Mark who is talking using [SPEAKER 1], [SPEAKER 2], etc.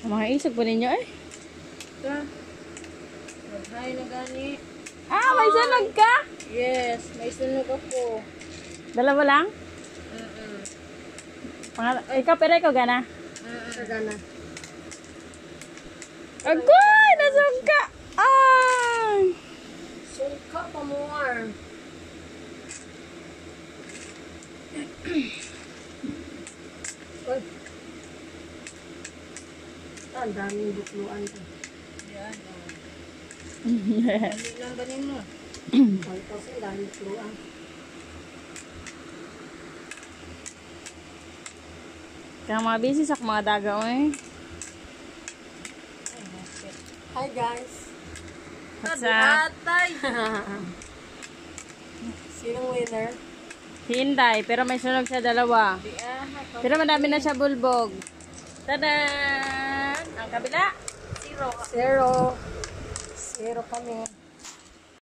[SPEAKER 1] Mga isog po ninyo eh.
[SPEAKER 2] Ito. Maghay na gani.
[SPEAKER 1] Ah, may sunog ka?
[SPEAKER 2] Yes, may sunog ako.
[SPEAKER 1] Dalawa lang? Ikaw pero ikaw gana?
[SPEAKER 2] Gana.
[SPEAKER 1] Agoy! Nasog ka! Ah!
[SPEAKER 2] Sungka pa more. Uy. Ang daming bukluan ko. Yan. Dali lang ganin mo. Ay, kasi ang daming bukluan.
[SPEAKER 1] Kaya mga busy sa mga dagaw eh.
[SPEAKER 2] Hi guys.
[SPEAKER 1] What's up?
[SPEAKER 2] Atay. Sinong winner?
[SPEAKER 1] Hinday, pero may sunog sa dalawa. Pero madami na siya bulbog. Tadan! Ang kabila?
[SPEAKER 2] Zero. Zero kami.